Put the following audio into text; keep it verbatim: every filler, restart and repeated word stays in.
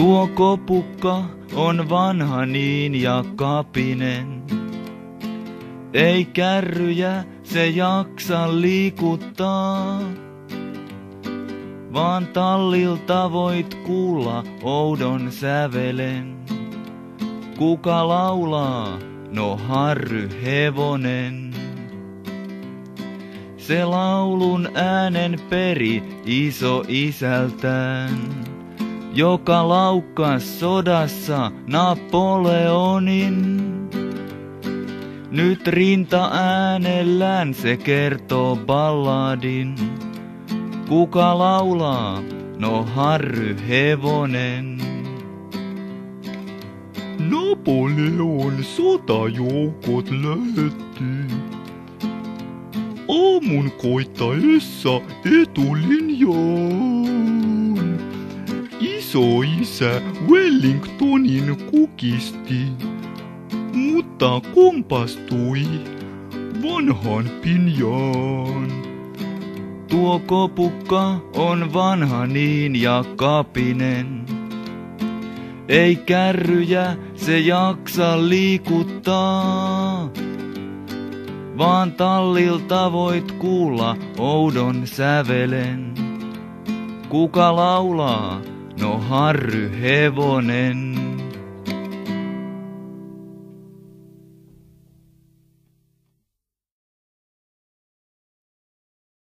Tuo kopukka on vanha niin ja kapinen. Ei kärryjä se jaksa liikuttaa, vaan tallilta voit kuulla oudon sävelen. Kuka laulaa? No Harry hevonen. Se laulun äänen peri iso isältään, joka laukkas sodassa Napoleonin. Nyt rinta äänellään se kertoo balladin. Kuka laulaa? No Harry hevonen. Napoleon sotajoukot lähetti aamun koittaessa etulinjaan. Isoisä Wellingtonin kukisti, mutta kompastui vanhan pinjaan. Tuo kopukka on vanha niin ja kapinen. Ei kärryjä se jaksa liikuttaa, vaan tallilta voit kuulla oudon sävelen. Kuka laulaa? No Harry hevonen.